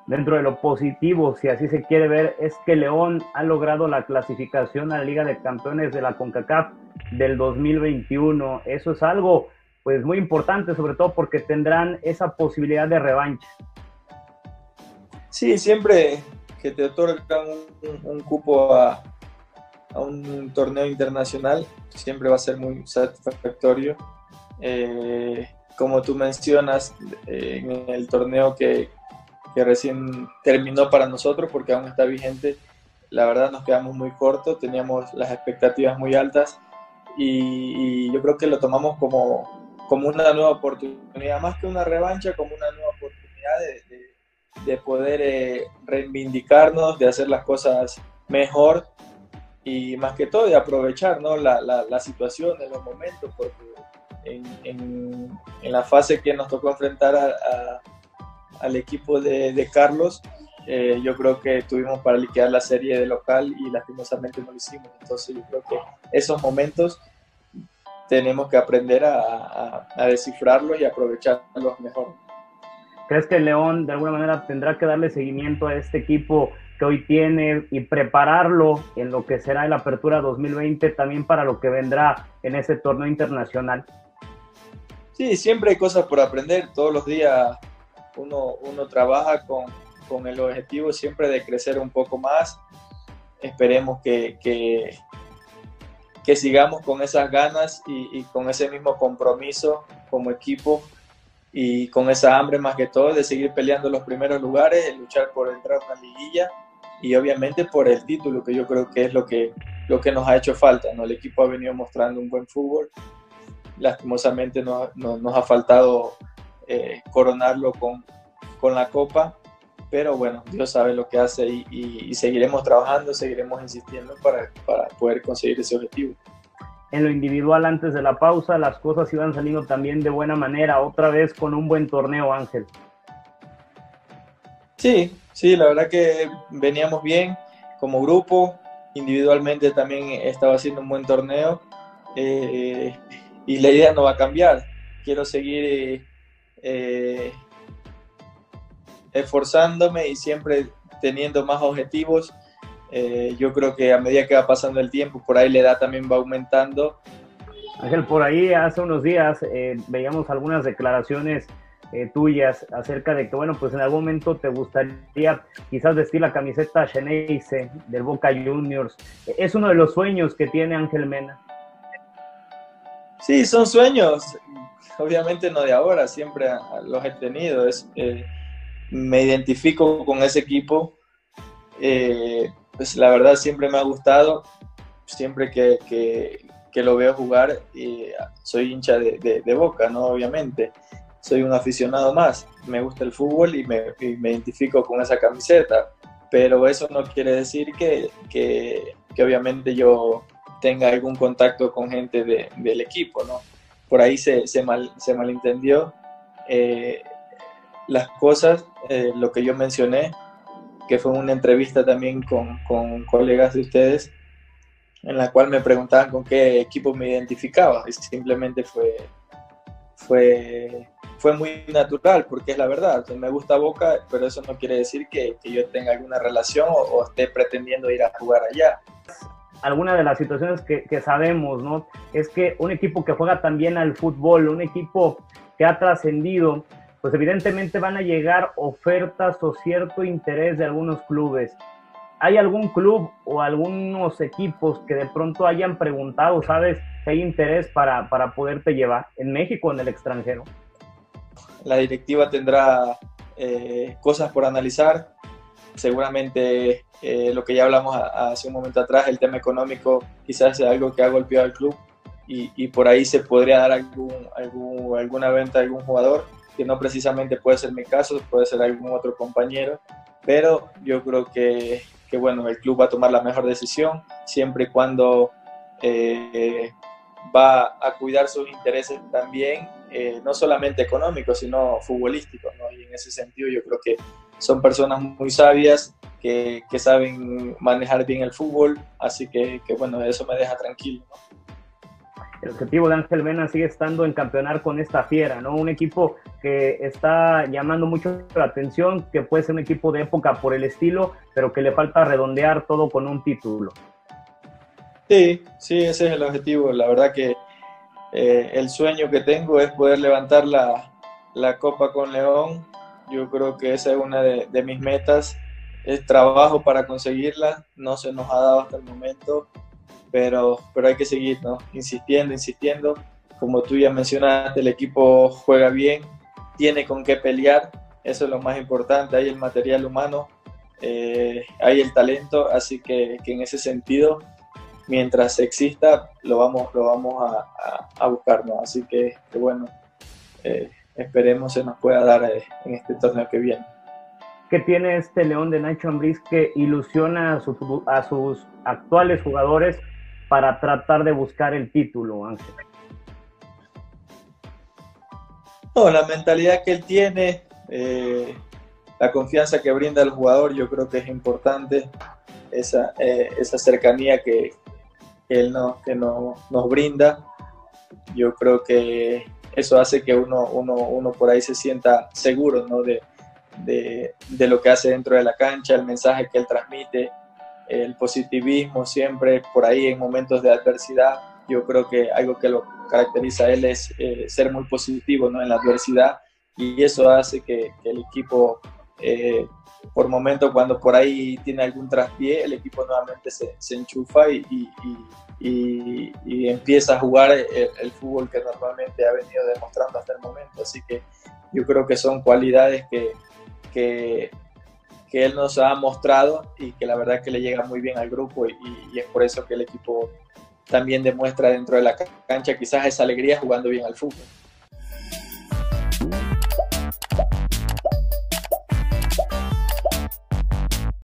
dentro de lo positivo, si así se quiere ver, es que León ha logrado la clasificación a la Liga de Campeones de la CONCACAF del 2021. Eso es algo pues muy importante, sobre todo porque tendrán esa posibilidad de revancha. Sí, siempre que te otorgan un cupo a un torneo internacional, siempre va a ser muy satisfactorio. Como tú mencionas, en el torneo que recién terminó para nosotros, porque aún está vigente, la verdad nos quedamos muy cortos, teníamos las expectativas muy altas y yo creo que lo tomamos como una nueva oportunidad, más que una revancha, como una nueva oportunidad de poder reivindicarnos, de hacer las cosas mejor y más que todo de aprovechar, ¿no? la situación en los momentos, porque en la fase que nos tocó enfrentar al equipo de Carlos, yo creo que tuvimos para liquidar la serie de local y lastimosamente no lo hicimos. Entonces yo creo que esos momentos tenemos que aprender a descifrarlos y aprovecharlos mejor. ¿Crees que León de alguna manera tendrá que darle seguimiento a este equipo que hoy tiene y prepararlo en lo que será la Apertura 2020 también para lo que vendrá en ese torneo internacional? Sí, siempre hay cosas por aprender. Todos los días uno trabaja con el objetivo siempre de crecer un poco más. Esperemos que sigamos con esas ganas y con ese mismo compromiso como equipo y con esa hambre más que todo de seguir peleando los primeros lugares, de luchar por entrar a una liguilla y obviamente por el título, que yo creo que es lo que nos ha hecho falta, ¿no? El equipo ha venido mostrando un buen fútbol, lastimosamente nos ha faltado coronarlo con la Copa, pero bueno, Dios sabe lo que hace y seguiremos trabajando, seguiremos insistiendo para poder conseguir ese objetivo. En lo individual, antes de la pausa, las cosas iban saliendo también de buena manera, otra vez con un buen torneo, Ángel. Sí, la verdad que veníamos bien como grupo, individualmente también estaba haciendo un buen torneo y la idea no va a cambiar. Quiero seguir esforzándome y siempre teniendo más objetivos. Yo creo que a medida que va pasando el tiempo, por ahí la edad también va aumentando. Ángel, por ahí hace unos días veíamos algunas declaraciones tuyas acerca de que, bueno, pues en algún momento te gustaría quizás vestir la camiseta Xeneize del Boca Juniors. Es uno de los sueños que tiene Ángel Mena. Sí, son sueños, obviamente no de ahora, siempre los he tenido. Me identifico con ese equipo, pues la verdad siempre me ha gustado, siempre que lo veo jugar, soy hincha de Boca, ¿no? Obviamente, soy un aficionado más, me gusta el fútbol y me identifico con esa camiseta, pero eso no quiere decir que obviamente yo tenga algún contacto con gente del equipo, ¿no? Por ahí se malentendió las cosas, lo que yo mencioné, que fue una entrevista también con colegas de ustedes, en la cual me preguntaban con qué equipo me identificaba, y simplemente fue muy natural, porque es la verdad. Entonces, me gusta Boca, pero eso no quiere decir que yo tenga alguna relación o esté pretendiendo ir a jugar allá. Alguna de las situaciones que sabemos, ¿no? Es que un equipo que juega también al fútbol, un equipo que ha trascendido, pues evidentemente van a llegar ofertas o cierto interés de algunos clubes. ¿Hay algún club o algunos equipos que de pronto hayan preguntado, sabes, si hay interés para poderte llevar en México o en el extranjero? La directiva tendrá cosas por analizar. Seguramente lo que ya hablamos hace un momento atrás, el tema económico quizás sea algo que ha golpeado al club y por ahí se podría dar alguna venta de algún jugador, que no precisamente puede ser mi caso, puede ser algún otro compañero, pero yo creo que bueno, el club va a tomar la mejor decisión siempre y cuando va a cuidar sus intereses también, no solamente económicos, sino futbolísticos, ¿no? Y en ese sentido yo creo que son personas muy sabias que saben manejar bien el fútbol, así que bueno, eso me deja tranquilo, ¿no? el objetivo de Ángel Mena sigue estando en campeonar con esta fiera, ¿no? Un equipo que está llamando mucho la atención, que puede ser un equipo de época por el estilo, pero que le falta redondear todo con un título. Sí, sí, ese es el objetivo. La verdad que el sueño que tengo es poder levantar la Copa con León. Yo creo que esa es una de mis metas. Es trabajo para conseguirla. No se nos ha dado hasta el momento, pero hay que seguir, ¿no? Insistiendo. Como tú ya mencionaste, el equipo juega bien, tiene con qué pelear. Eso es lo más importante. Hay el material humano, hay el talento, así que en ese sentido, mientras exista, lo vamos a buscar, ¿no? Así que bueno, esperemos se nos pueda dar en este torneo que viene. ¿Qué tiene este León de Nacho Ambriz que ilusiona a sus actuales jugadores para tratar de buscar el título, Ángel? No, la mentalidad que él tiene, la confianza que brinda al jugador, yo creo que es importante, esa cercanía que él nos brinda. Yo creo que eso hace que uno por ahí se sienta seguro, ¿no? de lo que hace dentro de la cancha, el mensaje que él transmite, el positivismo siempre por ahí en momentos de adversidad. Yo creo que algo que lo caracteriza a él es ser muy positivo, ¿no? En la adversidad, y eso hace que el equipo, por momentos cuando por ahí tiene algún traspié, el equipo nuevamente se enchufa y empieza a jugar el fútbol que normalmente ha venido demostrando hasta el momento. Así que yo creo que son cualidades que él nos ha mostrado y que la verdad que le llega muy bien al grupo, y es por eso que el equipo también demuestra dentro de la cancha quizás esa alegría jugando bien al fútbol.